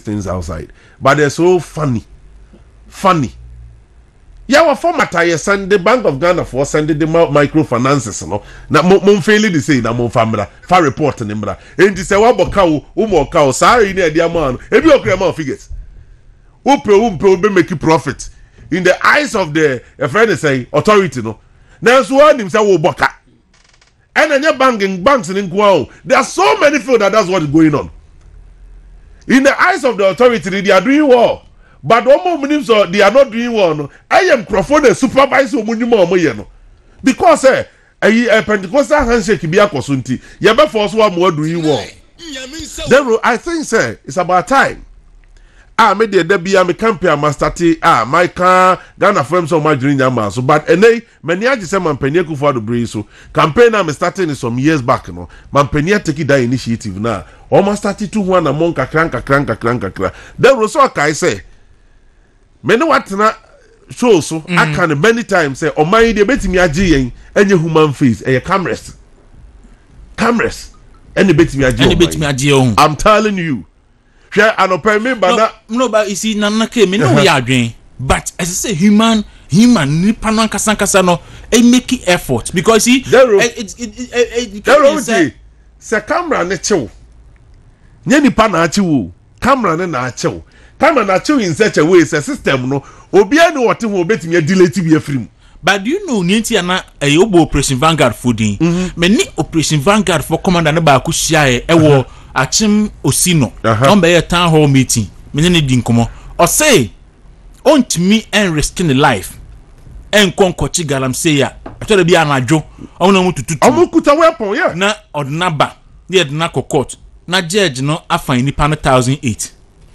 things outside, but they're so funny. Yeah, what format I send the Bank of Ghana for sending the microfinances, no. Na mon fail the say na mon famra, fa report nimbra. And this wa boka wo ka sorry ni dia man. Ebi okra man figures. Umpe make profit in the eyes of the friend say authority no. Now so him say wo boka. And any banks in Nkwao. There are so many fields that's what is going on. In the eyes of the authority, they are doing well. But one more minutes they are not doing well. No. I am Crawford the supervisor no. Because a Pentecostal handshake be a kosunti. You better force one more doing well. Then I think say it's about time. Me the be me campaign mastati my car Ghana firms so much during that so but many aji say man penye ku for the bring so campaign am starting some years back no man penye take that initiative now almost started to one among kakran then Rosso kai say me no what na show so I can many times say o man dey betimi agi yen enye human face cameras any betimi agi I'm telling you. No, but you see, Nana came in no way. But as I say, human, nipanan kasankasa no, make effort because see, se camera ne chew. Nye nipa na chew, camera ne na chew. Camera na chew in such a way, se system no, obia no what ho betimi delete be free. But do you know Ninti ana obo Operation Vanguard fooding? Many Operation Vanguard for commander na ba ku hia e Achim Osino, be a town hall meeting. Many dinkomo. Or say, on to me and risking the life. And concochi galam say ya. I thought to be an ajo. I want to Amukuta weapon, yeah. Na or naba. Near the Nako court. Na judge no, I find the pan 1,008.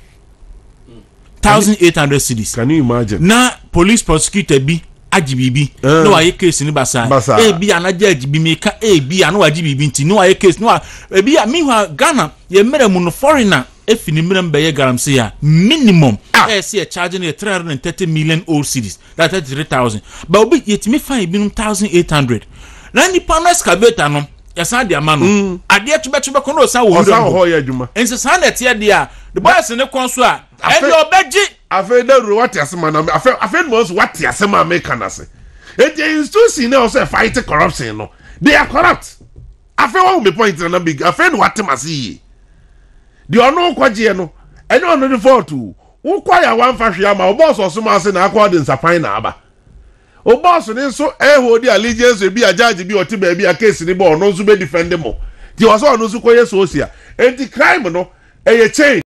1,800 cities. Can you imagine? Na police prosecutor be. Ajibibi no aye case ni basa bi ana judge bi meka bi ana ajibibi nti no aye case no bi a meanwhile Ghana ye mere mu no foreigner efini mere mbeye garam say ya minimum say charging 330 million old cities that 33,000 but obi yetimi fine bi 1,800 na ni panel excavator no yasa de ama no ade tubetube ko no sa wo ya adwuma ense sa na tie de a the boys ne kon so a e obeji afe da ru what yasema na afe mo what yasema make na say e dey institution na also fight corruption no they are corrupt afe one me point na big afe no what masi the ono kwaje no ene ono the fault wo kwa ya wan fa hwe ama o boss osoma ase na akwa de nsapan na aba o boss ni so hold the allegiance bi a judge bi oti ba bi a case ni bo no so be defend mo the also ono so koye so osia enti crime no e ye change